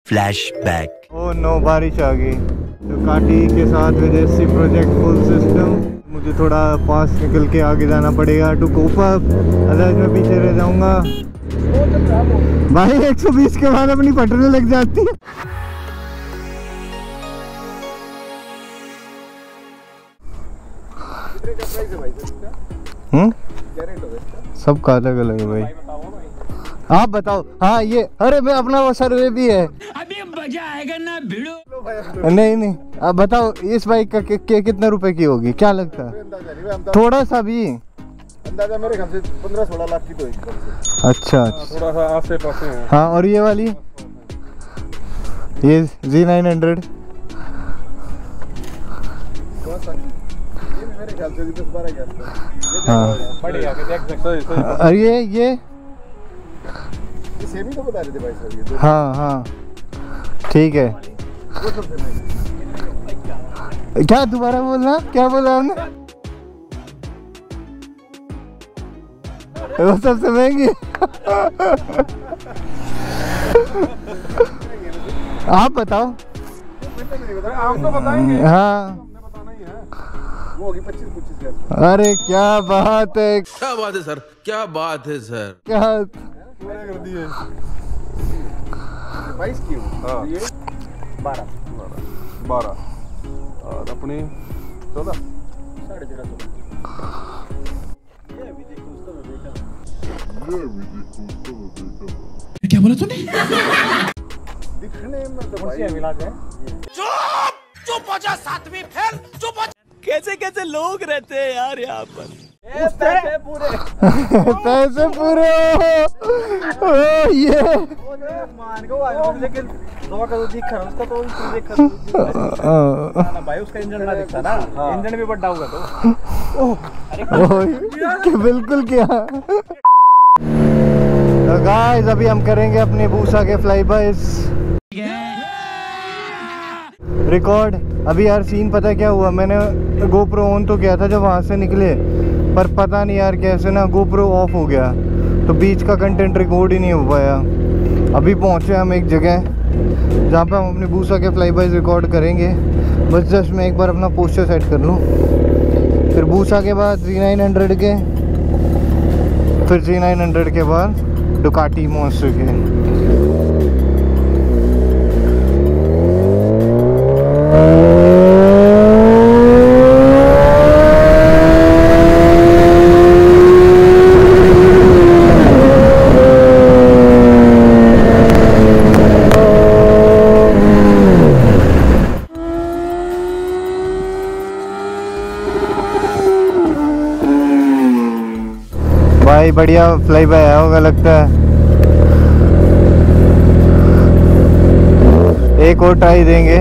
Flashback. Oh no, बारिश आ गई। Ducati के साथ विदेशी प्रोजेक्ट फुल सिस्टम। मुझे थोड़ा पास निकल के आगे जाना पड़ेगा टू कोप अप, अदरवाइज मैं पीछे रह जाऊंगा। भाई 120 के बाद अपनी पटरी लग जाती है। सबका अलग अलग है भाई, आप बताओ। हाँ ये, अरे मैं अपना वो सर्वे भी है। अभी मजा आएगा ना भिड़ो। नहीं आप बताओ इस बाइक का कितने रुपए की होगी, क्या लगता है? थोड़ा सा भी अंदाजा मेरे ख्याल से 15-16 लाख की तो होगी। अच्छा थोड़ा सा आसे पासे है। हाँ, और ये वाली ये Z900 मेरे ख्याल से 10-12 हाँ बढ़िया के देख सकते हो। और ये सेमी तो बता रहे थे भाई साहब ये। हाँ ठीक है। क्या दोबारा बोलना, क्या बोला हमने? वो सबसे महंगी। आप बताओ। आप तो बताएंगे। हाँ वो होगी 25-25 के। अरे क्या बात है, क्या बात है सर, क्या बात है सर। क्या पूरा कर दिए। 22 की हो ये 12 और अपनी 14 13.5। क्या बोला तूने? दिखने में तो भाई मिला है। चुप हो जा, सातवीं फेल, चुप हो। कैसे लोग रहते हैं यार यहाँ पर। पैसे पूरे पैसे पूरे ये मान को आया, लेकिन दवा का तो दिख रहा उसका तो देखा भाई, उसका इंजन ना दिखता ना। इंजन भी बड़ा होगा तो अरे बिल्कुल क्या। तो गाइस अभी हम करेंगे अपने बूसा के फ्लाईबाइज रिकॉर्ड। अभी यार सीन पता है क्या हुआ, मैंने गोप्रो ऑन तो किया था जब वहाँ से निकले, पर पता नहीं यार कैसे ना गोप्रो ऑफ हो गया, तो बीच का कंटेंट रिकॉर्ड ही नहीं हो पाया। अभी पहुँचे हम एक जगह जहाँ पे हम अपने बूसा के फ्लाईबाइज रिकॉर्ड करेंगे। बस जस्ट मैं एक बार अपना पोस्टर सेट कर लूँ, फिर बूसा के बाद Z900 के, फिर Z900 के बाद डुकाटी मॉन्स्टर के। भाई बढ़िया फ्लाई बाय आया होगा लगता है। एक और ट्राई देंगे।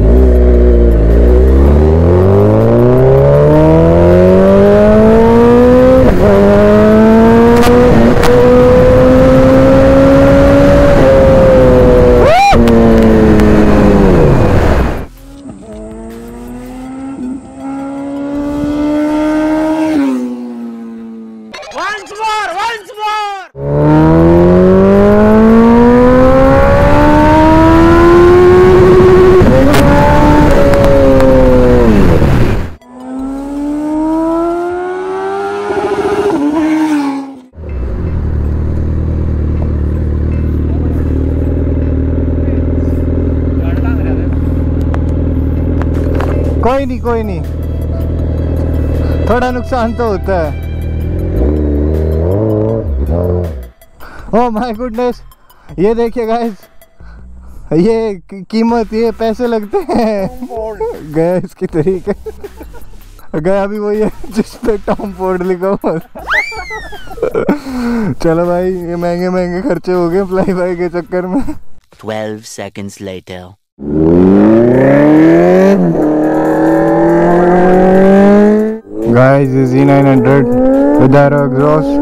कोई नहीं, थोड़ा नुकसान तो होता है। ओह माय गुडनेस, ये देखिए गाइस, ये कीमत, ये पैसे लगते हैं। गया इसकी तरीके गया भी वही है जिस पे टॉम फोर्ड लिखा हुआ। चलो भाई, ये महंगे महंगे खर्चे हो गए फ्लाई बाय के चक्कर में। 12 seconds later. Guys, this is Z900 with our exhaust.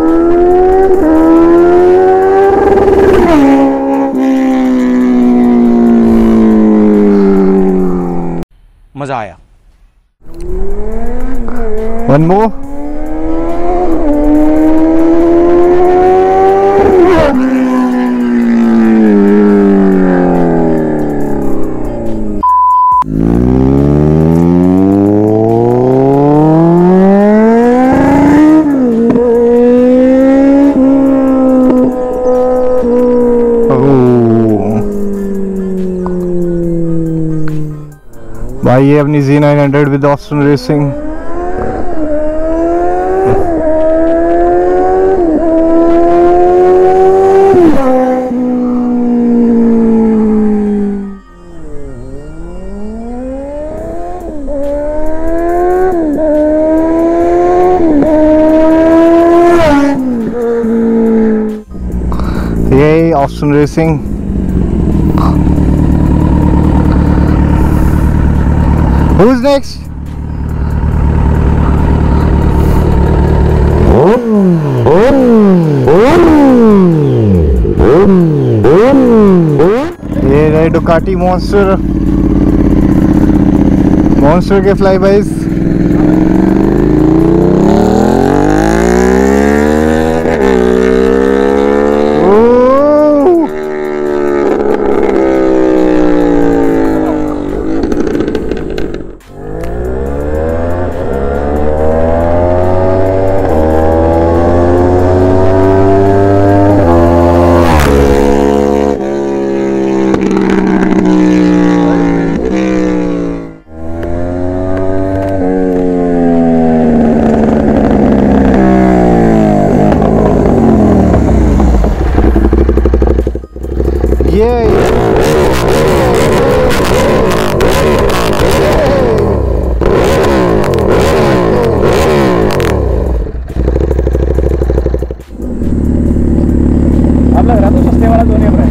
मजा आया। One more. भाई ये अपनी Z900 with Austin racing. Yay, Austin Racing. Who's next? ये रहे डुकाटी मॉन्स्टर के फ्लाई बाइज। अब लग रहा तो सस्ते वाला जोनियम रहा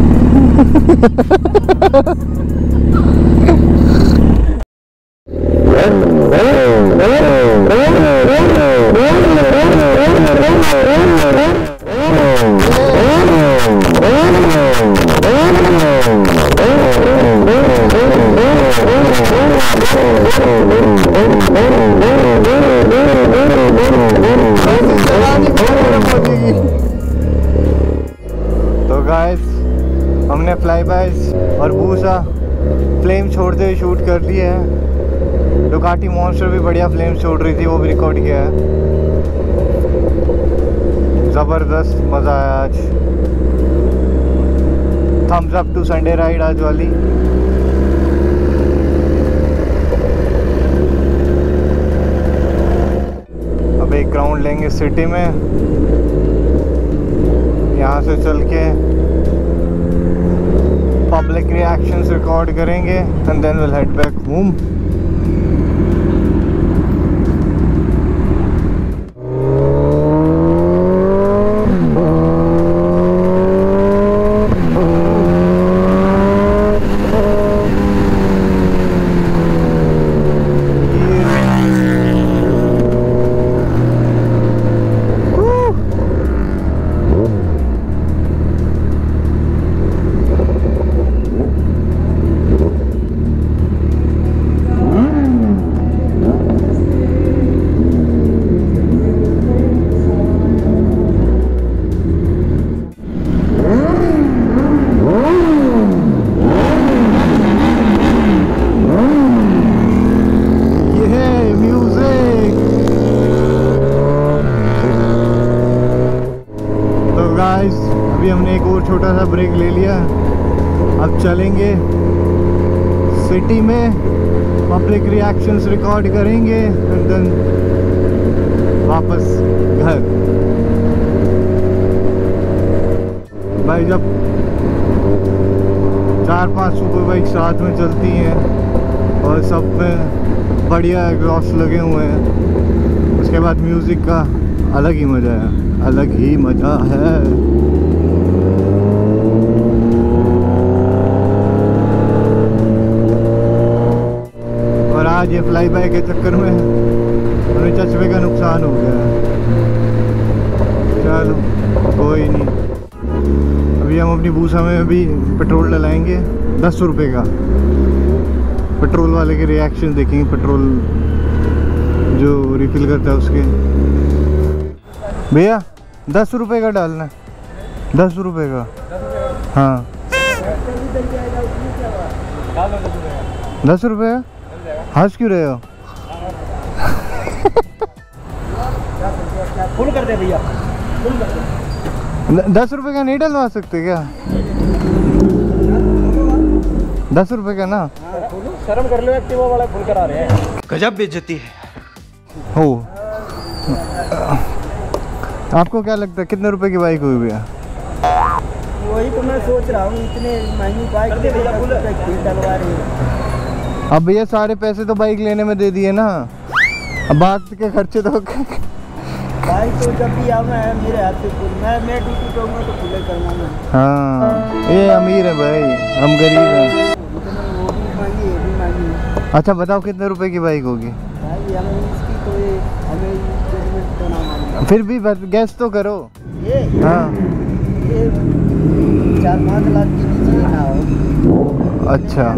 तो गाइस हमने फ्लाई बाइज और बूसा फ्लेम छोड़ते हुए शूट कर लिए हैं। डुकाटी मॉन्स्टर भी बढ़िया फ्लेम छोड़ रही थी, वो भी रिकॉर्ड किया है। ज़बरदस्त मज़ा आया आज। Thumbs up to Sunday ride आज वाली। अब एक ग्राउंड लेंगे सिटी में, यहाँ से चल के पब्लिक रिएक्शंस रिकॉर्ड करेंगे and then will head back home. अभी हमने एक और छोटा सा ब्रेक ले लिया। अब चलेंगे सिटी में, पब्लिक रिएक्शंस रिकॉर्ड करेंगे एंड देन वापस घर। भाई जब 4-5 सुपर बाइक साथ में चलती हैं और सब में बढ़िया एग्जॉस्ट लगे हुए हैं, उसके बाद म्यूज़िक का अलग ही मज़ा है, अलग ही मज़ा है। और आज ये फ्लाई बाय के चक्कर में हमें चश्मे का नुकसान हो गया। चलो कोई नहीं, अभी हम अपनी बूसा में अभी पेट्रोल डलाएंगे 10 रुपये का। पेट्रोल वाले के रिएक्शन देखेंगे, पेट्रोल जो रिफिल करता है उसके। भैया 10 रुपये का डालना है, 10 रुपये का। हाँ 10 रुपये का। हंस क्यों रहे हो? फुल कर दे भैया, फुल कर दे। 10 रुपये का नहीं डलवा सकते क्या? 10 रुपये का ना। शर्म कर लो, एक्टिवा वाला खुल कर आ रहे हैं। गजब बेइज्जती है। हो आपको क्या लगता है कितने रुपए की बाइक हुई भैया? वही तो मैं सोच रहा हूँ, इतने महंगी बाइक डलवा रही है। अब भैया सारे पैसे तो बाइक लेने में दे दिए ना, अब बात के खर्चे तो बाइक तो जब भी आवे है मेरे हाथ से खुल, मैं ड्यूटी करूँगा तो खुले करना मैं। हाँ ये अमीर है भाई, हम गरीब हैं। वो भी महंगी, ये भी महंगी। अच्छा बताओ कितने रुपए की बाइक होगी? भाई हमें इसकी तो ये हमें जजमेंट तो ना मालूम। फिर भी गैस तो करो। ये हाँ ये 4-5 लाख के नीचे ही ना हो। अच्छा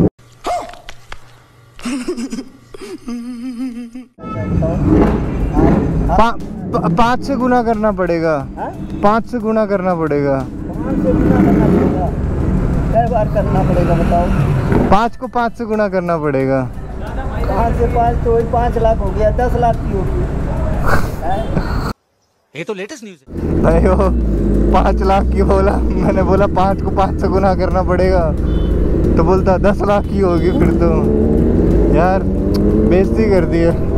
पाँच से गुना करना पड़ेगा। 5 से गुना करना पड़ेगा। 5 से गुना करना पड़ेगा। कई बार करना पड़ेगा बताओ? 5 को 5 से गुना करना पड़ेगा। 5 से 5 तो वही 5 लाख हो गया, 10 लाख की होगी। ये तो लेटेस्ट न्यूज़ है। अयो 5 लाख की बोला, मैंने बोला 5 को 5 से गुना करना पड़ेगा, तो बोलता 10 लाख की होगी। फिर तो यार बेइज्जती कर दी है।